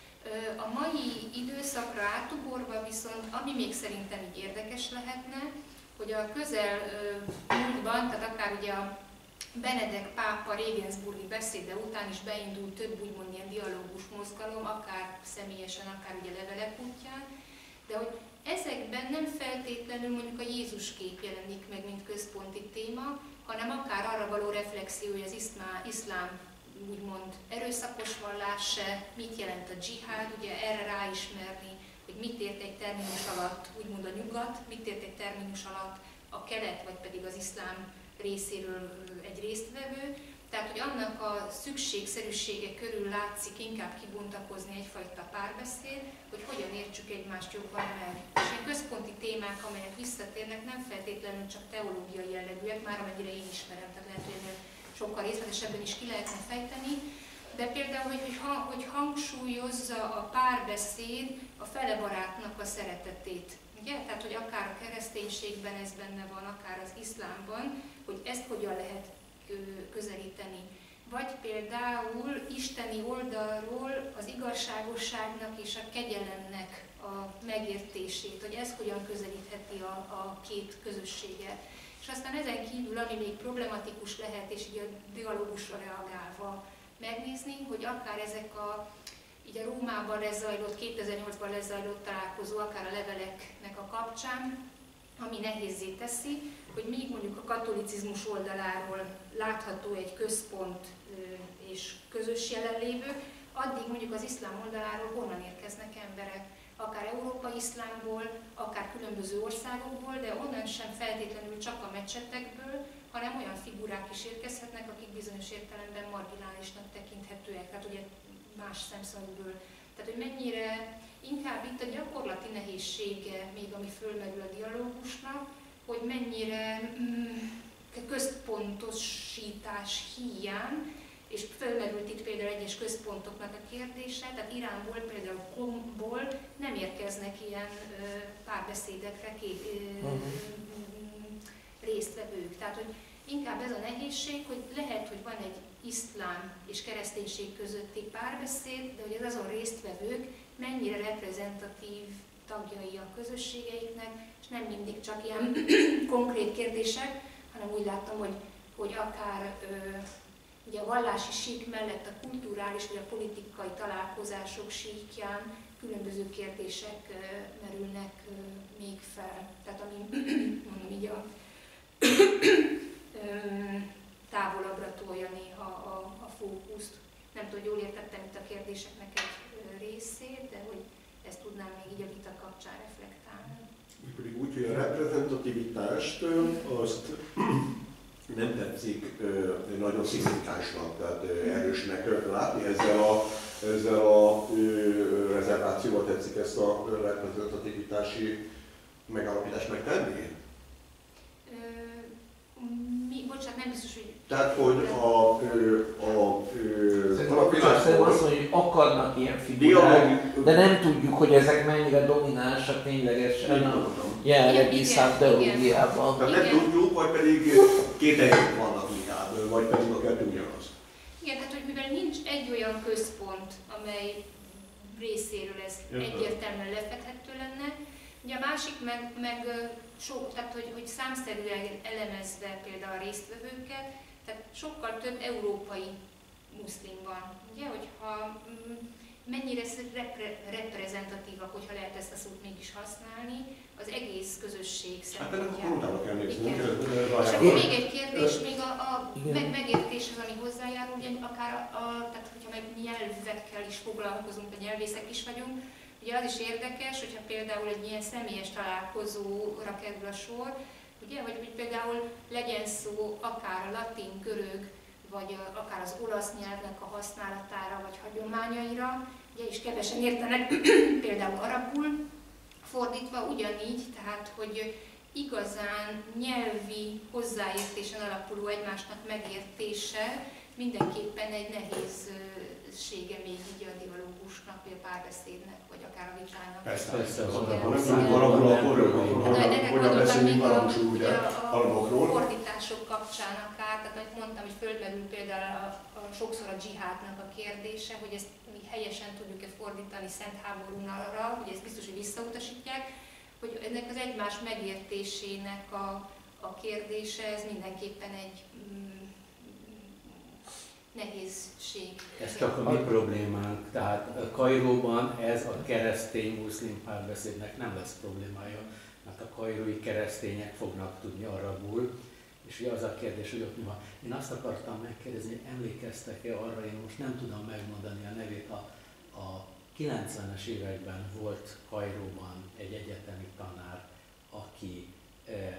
A mai időszakra átugorva viszont, ami még szerintem így érdekes lehetne, hogy a közel múltban, tehát akár ugye a Benedek pápa Regensburgi beszéde után is beindult több úgymond ilyen dialógus mozgalom, akár személyesen, akár ugye levelek útján, de hogy ezekben nem feltétlenül mondjuk a Jézus kép jelenik meg, mint központi téma, hanem akár arra való reflexió, hogy az iszlám, iszlám úgymond erőszakos vallás se, mit jelent a dzsihád, ugye erre ráismerni, hogy mit ért egy terminus alatt, úgymond a nyugat, mit ért egy terminus alatt a kelet, vagy pedig az iszlám részéről egy résztvevő. Tehát, hogy annak a szükségszerűsége körül látszik inkább kibontakozni egyfajta párbeszéd, hogy hogyan értsük egymást jobban meg. És ilyen központi témák, amelyek visszatérnek, nem feltétlenül csak teológiai jellegűek, már amennyire én ismerem, tehát lehet, hogy sokkal részletesebben is ki lehetne fejteni, de például, hogy, hogy, hogy hangsúlyozza a párbeszéd a fele barátnak a szeretetét. Ugye? Tehát, hogy akár a kereszténységben ez benne van, akár az iszlámban, hogy ezt hogyan lehet közelíteni. Vagy például isteni oldalról az igazságosságnak és a kegyelemnek a megértését, hogy ez hogyan közelítheti a, a két közösséget. És aztán ezen kívül, ami még problematikus lehet, és így a dialógusra reagálva megnézni, hogy akár ezek a, így a Rómában lezajlott, kétezer-nyolcban lezajlott találkozó, akár a leveleknek a kapcsán, ami nehézzé teszi, hogy míg mondjuk a katolicizmus oldaláról látható egy központ és közös jelenlévő, addig mondjuk az iszlám oldaláról honnan érkeznek emberek, akár Európa iszlámból, akár különböző országokból, de onnan sem feltétlenül csak a mecsetekből, hanem olyan figurák is érkezhetnek, akik bizonyos értelemben marginálisnak tekinthetőek, tehát ugye más szemszögből. Tehát, hogy mennyire inkább itt a gyakorlati nehézsége még, ami fölmerül a dialógusnak, hogy mennyire mm, központosítás hiány, és fölmerült itt például egyes központoknak a kérdése, tehát Iránból, például Komból nem érkeznek ilyen ö, párbeszédekre kép, ö, uh-huh. résztvevők. Tehát, hogy inkább ez a nehézség, hogy lehet, hogy van egy iszlám és kereszténység közötti párbeszéd, de hogy az azon résztvevők mennyire reprezentatív tagjai a közösségeiknek, és nem mindig csak ilyen konkrét kérdések, hanem úgy láttam, hogy, hogy akár ö, ugye a vallási sík mellett a kulturális vagy a politikai találkozások síkján különböző kérdések ö, merülnek ö, még fel. Tehát ami mondom így a távolabbra tolja néha a, a fókuszt. Nem tudom, hogy jól értettem itt a kérdéseknek egy részét, de hogy ezt tudnám még így a vita kapcsán reflektálni. Pedig úgy, hogy a reprezentativitást azt nem tetszik nagyon szignifikánsnak, tehát erősnek látni. Ezzel a, ezzel a rezervációval tetszik ezt a reprezentativitási megállapítást megtenni? Mi, bocsánat, nem biztos, hogy... Tehát, hogy a... a, a Szerintem azt mondja, hogy akarnak ilyen figurák, de nem tudjuk, hogy ezek mennyire dominánsak ténylegesen a jelenlegi iszlám teológiában. Tehát nem tudjuk, vagy pedig kételyek vannak inkább, vagy pedig a kettő ugyanaz. Igen, tehát hogy mivel nincs egy olyan központ, amely részéről ez egyértelműen lefedhető lenne, ugye a másik meg, meg sok, tehát hogy, hogy számszerűen elemezve például a résztvevőket, tehát sokkal több európai muszlim van. Ugye, hogyha mennyire repre, reprezentatívak, hogyha lehet ezt a szót mégis használni, az egész közösség szempontjából. És akkor még egy kérdés, még a, a meg, megértéshez, ami hozzájárul, ugye akár a, a, tehát hogyha meg nyelvekkel is foglalkozunk, a nyelvészek is vagyunk, ugye az is érdekes, hogyha például egy ilyen személyes találkozóra kerül a sor, ugye, hogy, hogy például legyen szó akár a latin, görög, vagy a, akár az olasz nyelvnek a használatára, vagy hagyományaira, ugye is kevesen értenek például arabul, fordítva ugyanígy, tehát hogy igazán nyelvi hozzáértésen alapuló egymásnak megértése mindenképpen egy nehézsége még így a dialógusnak, vagy a párbeszédnek, vagy akár a vitának. Persze, persze, valahol akkor hogyan beszélünk valamosú ugye alapokról. A fordítások kapcsán akár, tehát amit mondtam, hogy fölmerül például a, a, sokszor a dzsihádnak a kérdése, hogy ezt mi helyesen tudjuk-e fordítani szent háborúnalra, hogy ezt biztos, hogy visszautasítják, hogy ennek az egymás megértésének a, a kérdése, ez mindenképpen egy mm, nehézség. Ez csak a mi problémánk, tehát Kairóban ez a keresztény-muszlim párbeszédnek nem lesz problémája, mert a kairói keresztények fognak tudni arabul, és ugye az a kérdés, hogy ott mi van. Én azt akartam megkérdezni, hogy emlékeztek-e arra, én most nem tudom megmondani a nevét, a, a kilencvenes években volt Kairóban egy egyetemi tanár, aki e, e,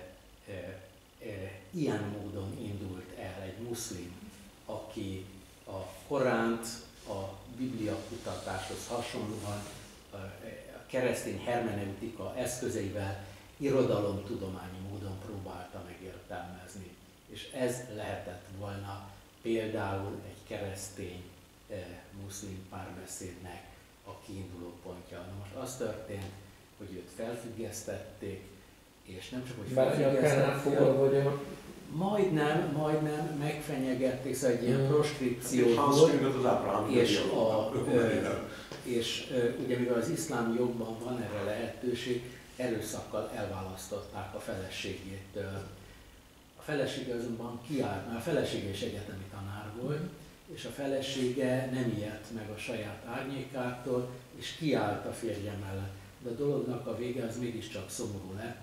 e, ilyen módon indult el, egy muszlim, aki a Koránt a Biblia kutatáshoz hasonlóan a keresztény hermeneutika eszközeivel irodalomtudományi módon próbálta megértelmezni. És ez lehetett volna például egy keresztény eh, muszlim párbeszédnek a kiinduló pontja. Na most az történt, hogy őt felfüggesztették, és nem csak, hogy felfüggesztették, majdnem, majdnem megfenyegették, szóval egy ilyen proskripció volt, és, a, ö, és ö, ugye mivel az iszlám jogban van erre lehetőség, erőszakkal elválasztották a feleségétől. A felesége azonban kiállt, mert a felesége is egyetemi tanár volt, és a felesége nem ijedt meg a saját árnyékától, és kiállt a férje mellett. De a dolognak a vége az mégiscsak szomorú lett.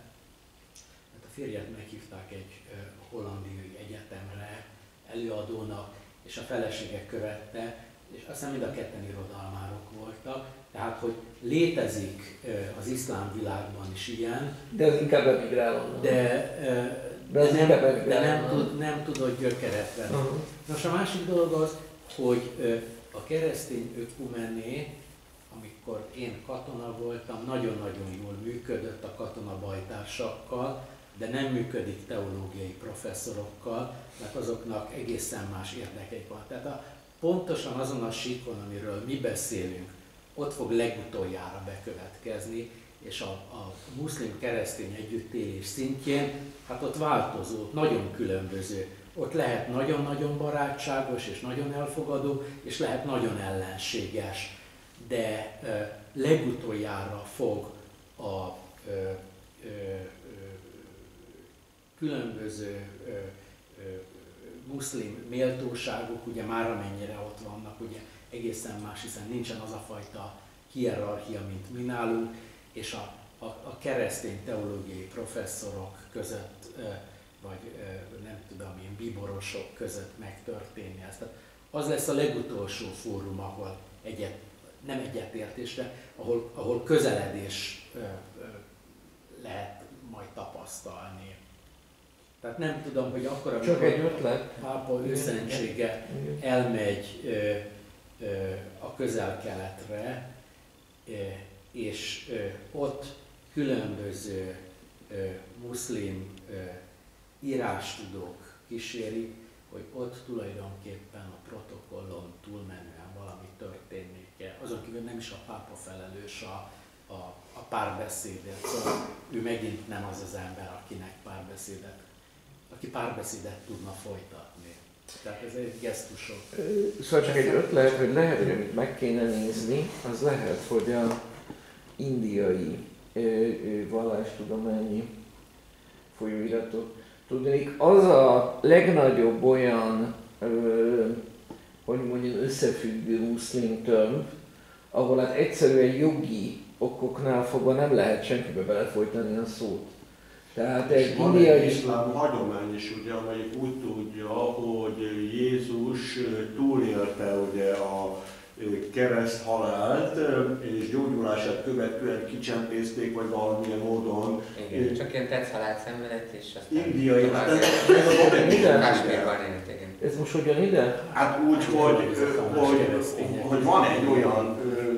A férjet meghívták egy uh, hollandiai egyetemre előadónak, és a felesége követte, és aztán mind a ketten irodalmárok voltak. Tehát, hogy létezik uh, az iszlám világban is ilyen. De az inkább emigrál. De, uh, de, de, nem, de nem, tud, nem tudott gyökeret venni. Uh-huh. Nos, a másik dolog az, hogy uh, a keresztény ökumené, amikor én katona voltam, nagyon-nagyon jól működött a katonabajtársakkal, de nem működik teológiai professzorokkal, mert azoknak egészen más érdekeik van. Tehát a, pontosan azon a síkon, amiről mi beszélünk, ott fog legutoljára bekövetkezni, és a, a muszlim-keresztény együttélés szintjén, hát ott változó, nagyon különböző. Ott lehet nagyon-nagyon barátságos és nagyon elfogadó, és lehet nagyon ellenséges, de e, legutoljára fog a e, e, különböző ö, ö, muszlim méltóságok, ugye már amennyire ott vannak, ugye egészen más, hiszen nincsen az a fajta hierarchia, mint mi nálunk, és a, a, a keresztény teológiai professzorok között, ö, vagy ö, nem tudom én, bíborosok között megtörténni ezt. Tehát az lesz a legutolsó fórum, ahol egyet, nem egyetértésre, ahol, ahol közeledés ö, ö, lehet majd tapasztalni. Tehát nem tudom, hogy akkor, amikor egy ötlet. Pápa őszentsége elmegy ö, ö, a Közel-Keletre, ö, és ö, ott különböző ö, muszlim ö, írástudók kísérik, hogy ott tulajdonképpen a protokollon túlmenően valami történik. Azon kívül nem is a pápa felelős a, a, a párbeszédet, szóval ő megint nem az az ember, akinek párbeszédet aki párbeszédet tudna folytatni. Tehát ez egy gesztusok. Szóval csak egy ötlet, hogy lehet, hogy amit meg kéne nézni, az lehet, hogy a indiai vallástudományi folyóiratok. Tudnék, az a legnagyobb olyan, ö, hogy mondjam, összefüggő muszlim tömb, ahol hát egyszerűen jogi okoknál fogva nem lehet senkibe belefolytani a szót. Tehát egy van indiai... egy iszlám hagyomány is, ugye, amelyik úgy tudja, hogy Jézus túlélte ugye a kereszthalált, és gyógyulását követően kicsempészték, vagy valamilyen módon. Igen, csak ilyen tetszhalált szemlélet, és aztán... Indiai, hát ez Kásmérban élt, igen. Ez most hogyan ide? Hát úgy, hogy, hogy, hogy van egy olyan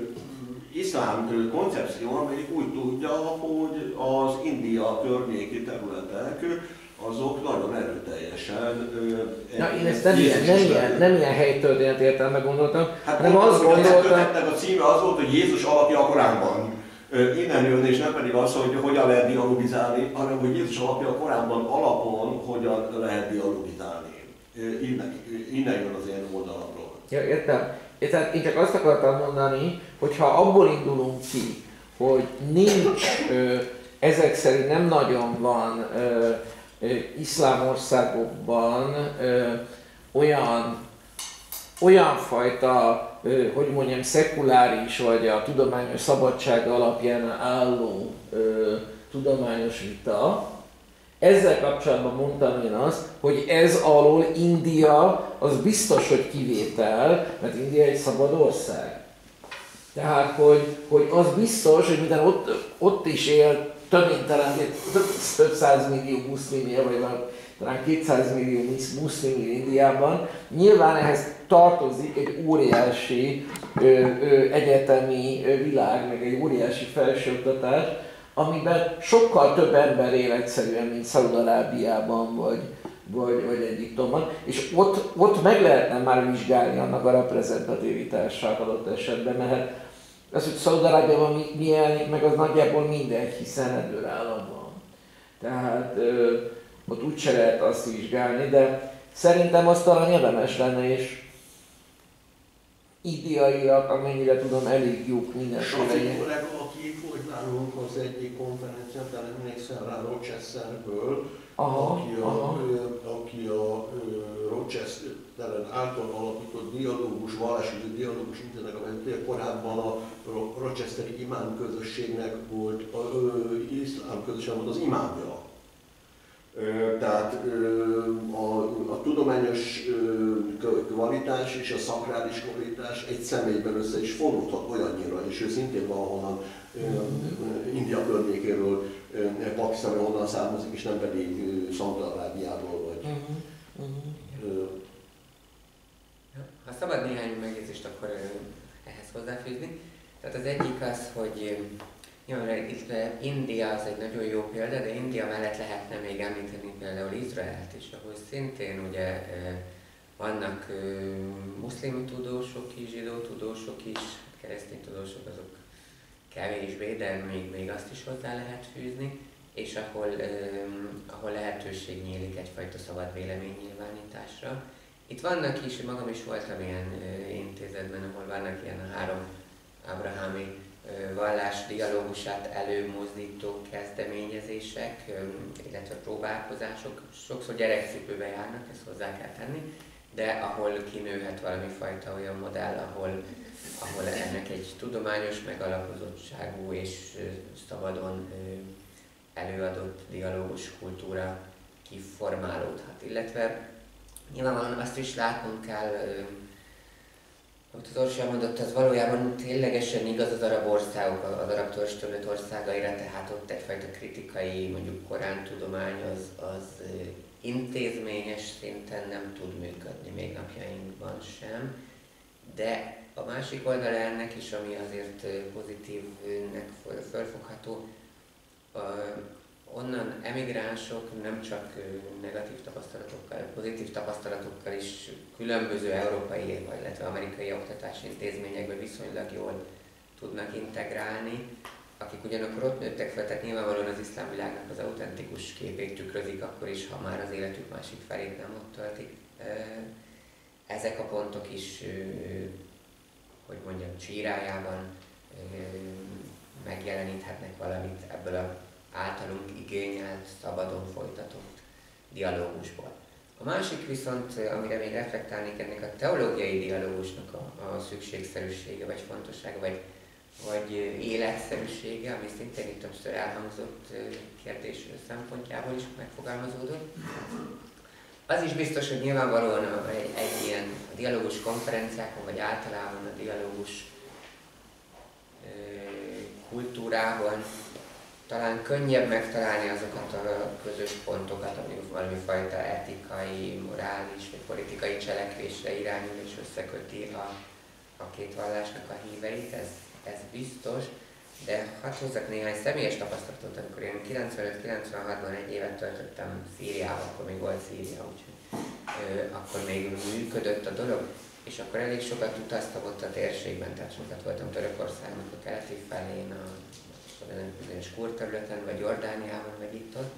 iszlám koncepció, amelyik úgy tudja, hogy az India környéki területek azok nagyon erőteljesen... Na, én ezt nem ilyen, nem, ilyen, nem ilyen helytörténet értelme gondoltam, hát hanem azt gondoltam... A címe az volt, hogy Jézus alapja a Koránban. Innen jön, és nem pedig az, hogy hogyan lehet dialogizálni, hanem hogy Jézus alapja a Koránban alapon hogyan lehet dialogizálni. Innen, innen jön az én oldalamról. Ja, értem. Tehát én csak azt akartam mondani, hogy ha abból indulunk ki, hogy nincs, ö, ezek szerint nem nagyon van ö, ö, iszlám országokban ö, olyan, olyan fajta, ö, hogy mondjam, szekuláris vagy a tudományos szabadság alapján álló ö, tudományos vita. Ezzel kapcsolatban mondtam én azt, hogy ez alól India az biztos, hogy kivétel, mert India egy szabad ország. Tehát, hogy, hogy az biztos, hogy minden ott, ott is él több mint talán több százmillió muszlim él, vagy talán kétszázmillió muszlim él Indiában. Nyilván ehhez tartozik egy óriási ö, ö, egyetemi világ, meg egy óriási felsőoktatás, amiben sokkal több ember él egyszerűen, mint Szaúd-Arábiában vagy, vagy, vagy Egyiptomban, és ott, ott meg lehetne már vizsgálni annak a reprezentativitását adott esetben, mert az, hogy Szaúd-Arábiában mi, mi elnik meg, az nagyjából mindegy, hiszen rendőrállam van. Tehát ö, ott úgyse lehet azt vizsgálni, de szerintem azt talán érdemes lenne, és indiaiak, amennyire tudom, elég jók mindenféle. Safi kollega, aki volt nálunk az egyik konferencián, talán emlékszel rá Rochesterből, aha, aki a, aha. aki a Rochester által alapított dialógus, vallásügyi dialógus intézetnek a vezetője, korábban a Rochesteri imám közösségnek volt, az iszlám közösség volt az imámja. Tehát a, a tudományos kvalitás és a szakrális kvalitás egy személyben össze is fonódhat olyannyira, és ő szintén valahonnan India környékéről, Pakisztánról onnan származik, és nem pedig Szaúd-Arábiából vagy. Ha szabad néhány megjegyzést akkor ehhez hozzáfűzni. Tehát az egyik az, hogy nyilván itt India az egy nagyon jó példa, de India mellett lehetne még említeni például Izraelt is, ahol szintén ugye vannak muszlim tudósok is, zsidó tudósok is, keresztény tudósok azok kevésbé, de még, még azt is hozzá lehet fűzni, és ahol, ahol lehetőség nyílik egyfajta szabad véleménynyilvánításra. Itt vannak is, magam is voltam ilyen intézetben, ahol vannak ilyen a három ábrahámi vallás dialógusát előmozdító kezdeményezések, illetve próbálkozások. Sokszor gyerekcipőbe járnak, ezt hozzá kell tenni, de ahol kinőhet valami fajta olyan modell, ahol, ahol ennek egy tudományos megalapozottságú és szabadon előadott dialógus kultúra kiformálódhat. Illetve nyilvánvalóan azt is látnunk kell, amit az Orsi mondott, az valójában ténylegesen igaz az arab országok, az arab törzsterület országaira, tehát ott egyfajta kritikai, mondjuk korántudomány az, az intézményes szinten nem tud működni, még napjainkban sem. De a másik oldala ennek is, ami azért pozitívnek fölfogható, onnan emigránsok nem csak negatív tapasztalatokkal, pozitív tapasztalatokkal is különböző európai, vagy illetve amerikai oktatási intézményekben viszonylag jól tudnak integrálni, akik ugyanakkor ott nőttek fel, tehát nyilvánvalóan az iszlám világnak az autentikus képét tükrözik akkor is, ha már az életük másik felét nem ott töltik. Ezek a pontok is, hogy mondjam, csírájában megjeleníthetnek valamit ebből a általunk igényelt, szabadon folytatott dialógusból. A másik viszont, amire még reflektálnék, ennek a teológiai dialógusnak a, a szükségszerűsége, vagy fontossága, vagy, vagy életszerűsége, ami szintén itt többször elhangzott kérdés szempontjából is megfogalmazódott. Az is biztos, hogy nyilvánvalóan a, egy, egy ilyen a dialógus konferenciákon, vagy általában a dialógus e, kultúrában talán könnyebb megtalálni azokat a közös pontokat, ami valami fajta etikai, morális vagy politikai cselekvésre irányul és összeköti a, a két vallásnak a híveit, ez, ez biztos. De hadd hozzak néhány személyes tapasztalatot, amikor én kilencvenöt kilencvenhatban egy évet töltöttem Szíriában, akkor még volt Szíria, úgyhogy ö, akkor még működött a dolog, és akkor elég sokat utaztam ott a térségben, tehát sokat voltam Törökországnak a keleti felén, a, a bizonyos kurd területen, vagy Jordániában, vagy itt-ott,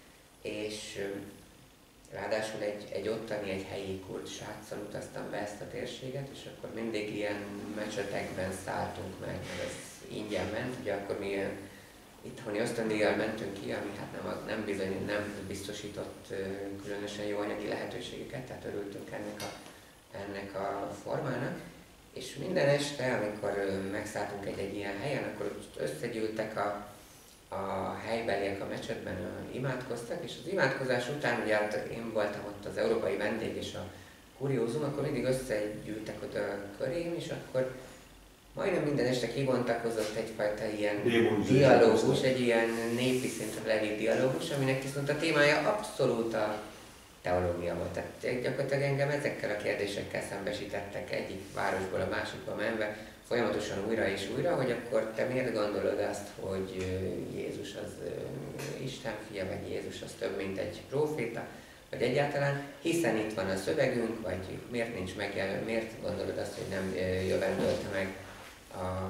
és ö, ráadásul egy, egy ottani, egy helyi kurd sráccal utaztam be ezt a térséget, és akkor mindig ilyen mecsetekben szálltunk meg, mert ez ingyen ment, ugye akkor mi ilyen itthoni ösztöndíjjal mentünk ki, ami hát nem, nem, bizony, nem biztosított különösen jó anyagi lehetőségeket, tehát örültünk ennek a, ennek a formának. És minden este, amikor megszálltunk egy-egy ilyen helyen, akkor összegyűltek a, a helybeliek a mecsetben, imádkoztak, és az imádkozás után, ugye hát én voltam ott az európai vendég és a kuriózum, akkor mindig összegyűltek oda körém, és akkor majdnem minden este kibontakozott egyfajta ilyen dialógus, egy ilyen népi szintre levitt dialógus, aminek viszont a témája abszolút a teológia volt. Tehát gyakorlatilag engem ezekkel a kérdésekkel szembesítettek egyik városból a másikba menve, folyamatosan újra és újra, hogy akkor te miért gondolod azt, hogy Jézus az Isten fia, vagy Jézus az több, mint egy próféta, vagy egyáltalán, hiszen itt van a szövegünk, vagy miért nincs megjelölve, miért gondolod azt, hogy nem jövendölte meg a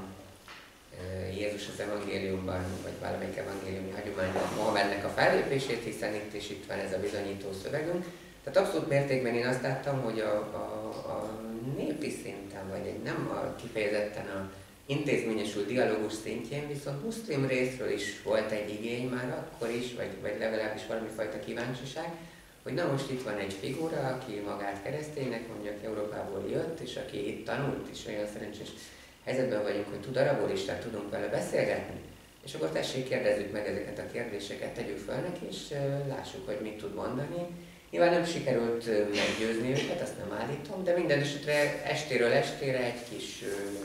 Jézus az evangéliumban, vagy valamelyik evangéliumi hagyományban Mohamednek a fellépését, hiszen itt is itt van ez a bizonyító szövegünk. Tehát abszolút mértékben én azt láttam, hogy a, a, a népi szinten, vagy egy nem a kifejezetten a intézményesült dialógus szintjén, viszont muszlim részről is volt egy igény már akkor is, vagy, vagy legalábbis valami fajta kíváncsiság, hogy na most itt van egy figura, aki magát kereszténynek mondja, aki Európából jött, és aki itt tanult, és olyan szerencsés helyzetben vagyunk, hogy tud arabul is, tehát tudunk vele beszélgetni. És akkor tessék, kérdezzük meg ezeket a kérdéseket, tegyük fel neki, és lássuk, hogy mit tud mondani. Nyilván nem sikerült meggyőzni őket, azt nem állítom, de minden esetre estéről estére egy kis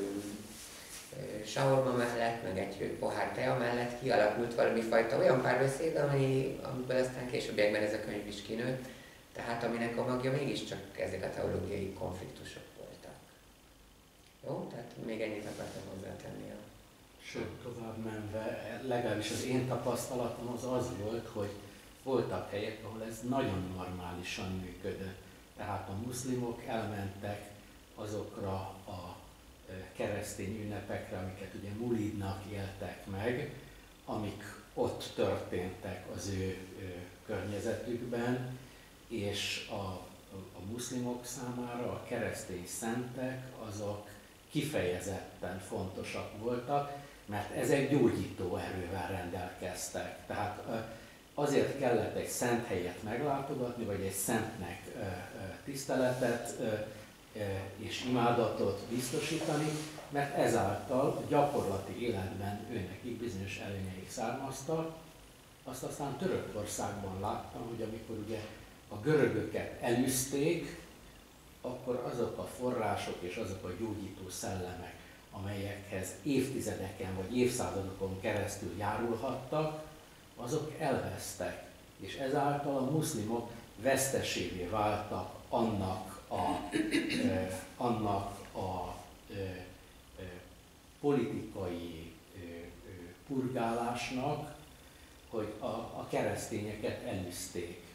saurma mellett, meg egy pohár tea mellett kialakult valami fajta olyan párbeszéd, ami, amiből aztán későbbiekben ez a könyv is kinőtt, tehát aminek a magja mégiscsak ezek a teológiai konfliktusok voltak. Jó? Tehát még ennyit akartam hozzátenni. A... Sőt, tovább menve, legalábbis az én tapasztalatom az az volt, hogy voltak helyek, ahol ez nagyon normálisan működött. Tehát a muszlimok elmentek azokra a keresztény ünnepekre, amiket ugye mulidnak éltek meg, amik ott történtek az ő, ő környezetükben, és a, a muszlimok számára a keresztény szentek azok kifejezetten fontosak voltak, mert ezek gyógyító erővel rendelkeztek. Tehát azért kellett egy szent helyet meglátogatni, vagy egy szentnek tiszteletet és imádatot biztosítani, mert ezáltal a gyakorlati életben őnekik bizonyos előnyeik származtak. Azt aztán Törökországban láttam, hogy amikor ugye a görögöket elűzték, akkor azok a források és azok a gyógyító szellemek, amelyekhez évtizedeken vagy évszázadokon keresztül járulhattak, azok elvesztek, és ezáltal a muszlimok vesztesévé váltak annak a, eh, annak a eh, eh, politikai eh, purgálásnak, hogy a, a keresztényeket elűzték.